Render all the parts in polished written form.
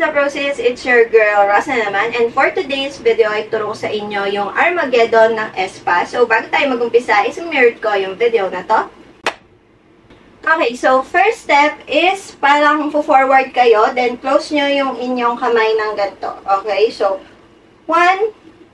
up, Roses? It's your girl, Rosa naman. And for today's video, ay turo ko sa inyo yung Armageddon ng ESPA. So, bago tayo mag-umpisa, isumirror ko yung video na to. Okay, so first step is parang forward kayo, then close nyo yung inyong kamay ng ganito. Okay, so 1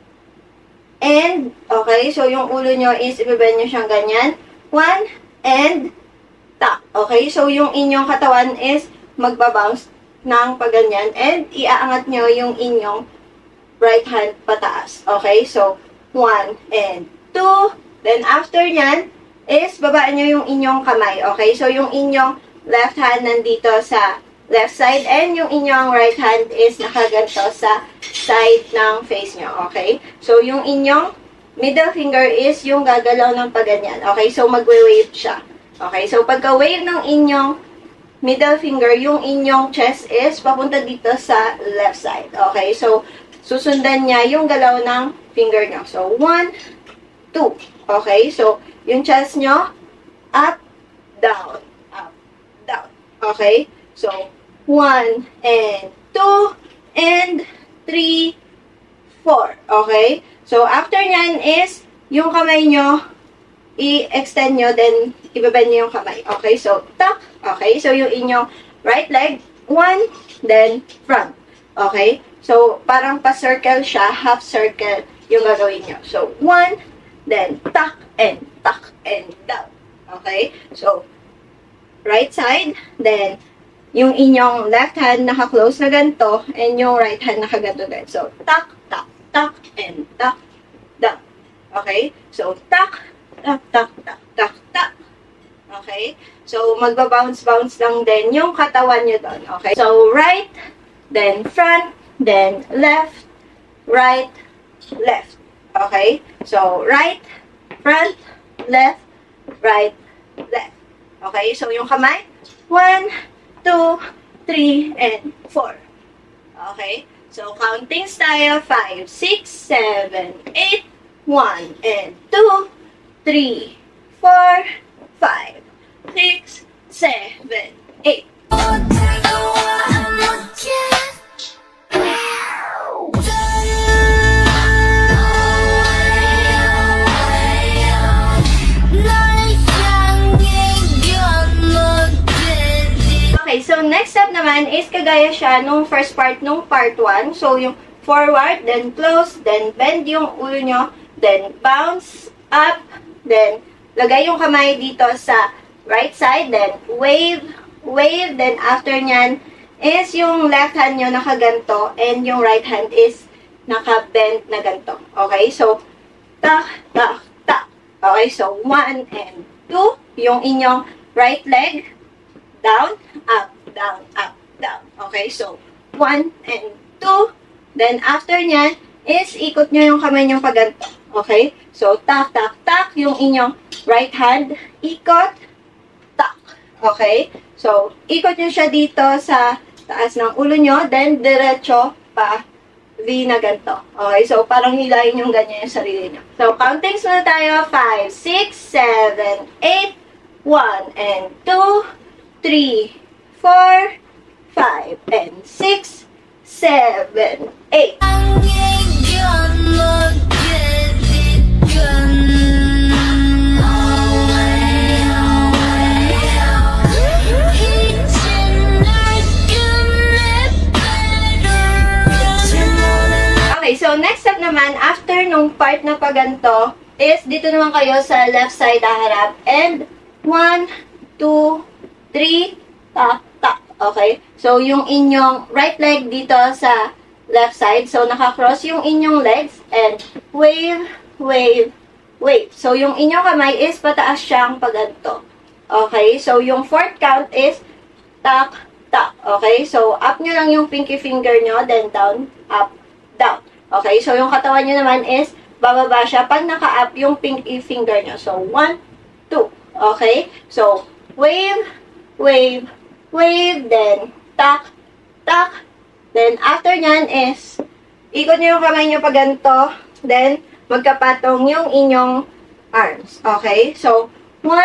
and, okay, so yung ulo nyo is ibibend nyo siyang ganyan. 1 and tak. Okay, so yung inyong katawan is magbabounce ng paganyan and iaangat nyo yung inyong right hand pataas. Okay, so 1 and 2. Then after nyan is babaan nyo yung inyong kamay. Okay, so yung inyong left hand nandito sa left side and yung inyong right hand is nakaganto sa side ng face nyo. Okay, so yung inyong middle finger is yung gagalaw ng paganyan. Okay, so magwe-wave siya. Okay, so pagka-wave ng inyong middle finger, yung inyong chest is papunta dito sa left side. Okay, so susundan niya yung galaw ng finger nyo. So 1, 2. Okay, so yung chest nyo, up, down, up, down. Okay, so 1 and 2 and 3, 4. Okay, so after nyan is yung kamay nyo, i-extend nyo, then ibabend nyo yung kamay. Okay, so tuck. Okay, so yung inyong right leg, 1, then front. Okay, so parang pa-circle siya, half circle yung gagawin nyo. So 1, then tuck and down. Okay, so right side, then yung inyong left hand naka-close na ganito, and yung right hand naka-ganto din. So tuck, tuck, tuck, and tuck, down. Okay, so tuck, tuck, tuck, tuck, tuck, tuck. Okay? So, magbabounce-bounce lang din yung katawan nyo doon. Okay? So, right, then front, then left, right, left. Okay? So, right, front, left, right, left. Okay? So, yung kamay, 1, 2, 3, and 4. Okay? So, counting style, 5, 6, 7, 8, 1, and 2, 3, 4, 5, 6, 7, 8. Okay, so next step naman is kagaya siya nung first part nung part 1. So, yung forward, then close, then bend yung ulo nyo, then bounce up, then lagay yung kamay dito sa right side, then wave, wave, then after nyan is yung left hand nyo nakaganto and yung right hand is naka-bend na ganto. Okay, so tak, tak, tak. Okay, so 1 and 2, yung inyong right leg, down, up, down, up, down. Okay, so 1 and 2, then after nyan is ikot nyo yung kamay nyo paganto. Okay, so tak, tak, tak, yung inyong right hand, ikot, tak. Okay, so ikot nyo siya dito sa taas ng ulo nyo, then diretso pa V na ganito. Okay, so parang hilahin yung ganyan yung sarili nyo. So, countings muna tayo, 5, 6, 7, 8, 1, and 2, 3, 4, 5, and 6, 7, 8. Okay, so next step naman, after nung part na paganto, is dito naman kayo sa left side haharap. And 1, 2, 3, tak, tak. Okay? So, yung inyong right leg dito sa left side. So, nakakross yung inyong legs. And wave, wave, wave. So, yung inyong kamay is pataas siyang paganto. Okay? So, yung fourth count is tak, tak. Okay? So, up nyo lang yung pinky finger nyo, then down, up, down. Okay? So, yung katawan nyo naman is bababa siya pag naka-up yung pinky finger nyo. So, 1, 2. Okay? So, wave, wave, wave, then tak, tak. Then, after nyan is, ikot nyo yung kamay nyo pa ganito. Then, magkapatong yung inyong arms. Okay? So,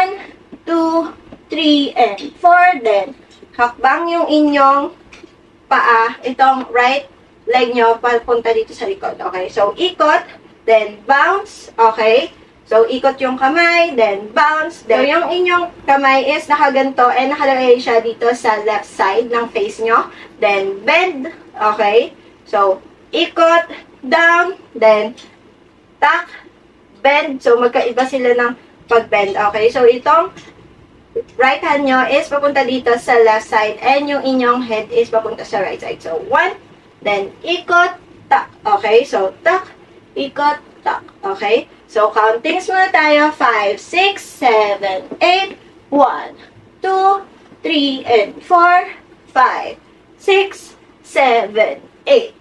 1, 2, 3, and 4. Then, hakbang yung inyong paa, itong right leg nyo papunta dito sa likod. Okay? So, ikot, then bounce. Okay? So, ikot yung kamay, then bounce. Then, so, yung inyong kamay is nakaganto and nakalagay siya dito sa left side ng face nyo. Then, bend. Okay? So, ikot, down, then, tak, bend. So, magkaiba sila ng pag-bend. Okay? So, itong right hand nyo is papunta dito sa left side and yung inyong head is papunta sa right side. So, 1, then, ikot, tak. Okay? So, tak, ikot, tak. Okay? So, countings muna tayo. 5, 6, 7, 8, 1, 2, 3, and 4, 5, 6, 7, 8.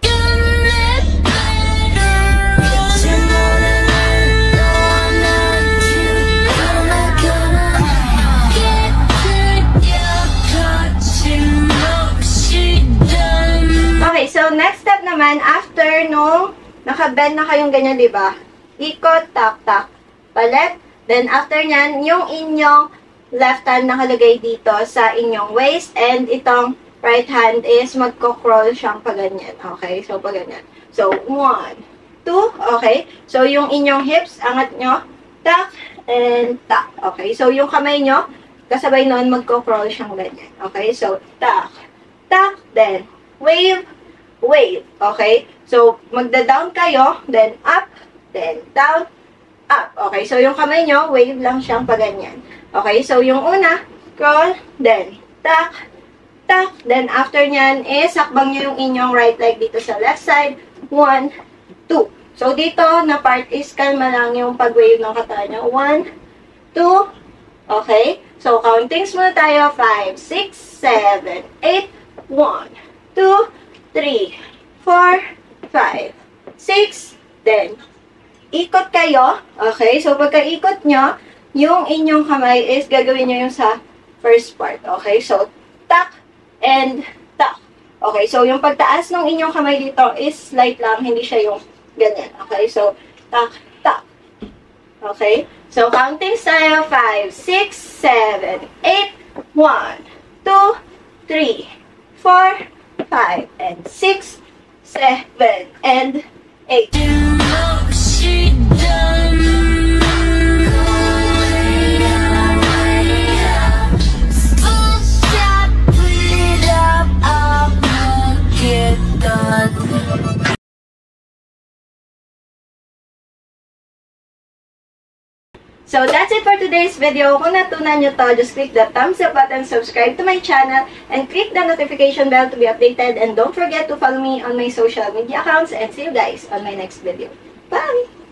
Okay, so next step naman, after nung naka-bend na kayong ganyan, di ba? Ikot, tak, tak, palit. Then, after nyan, yung inyong left hand nakalagay dito sa inyong waist. And itong right hand is magko-crawl siyang paganyan. Okay? So, paganyan. So, 1, 2, okay? So, yung inyong hips, angat nyo, tak, and tak. Okay? So, yung kamay nyo, kasabay noon, magko-crawl siyang ganyan. Okay? So, tak, tak, then, wave, wave. Okay? So, magda-down kayo, then up, then down, up. Okay, so yung kamay nyo, wave lang siyang paganyan. Okay, so yung una, crawl, then tak, tak. Then after nyan, sakbang nyo yung inyong right leg dito sa left side. 1, 2. So dito na part is kalma lang yung pag-wave ng katawan nyo. 1, 2. Okay, so countings muna tayo. 5, 6, 7, 8, 1, 2, 3, 4, 5, 6, then ikot kayo. Okay? So, pagka-ikot nyo, yung inyong kamay is gagawin nyo yung sa first part. Okay? So, tak and tak. Okay? So, yung pagtaas ng inyong kamay dito is slight lang. Hindi siya yung ganyan. Okay? So, tak, tak. Okay? So, counting tayo. 5, 6, 7, 8, 1, 2, 3, 4, 5, and 6, 7, and 8. So, that's it for today's video. Kung natunan nyo to, just click the thumbs up button, subscribe to my channel, and click the notification bell to be updated. And don't forget to follow me on my social media accounts. And see you guys on my next video. Bye!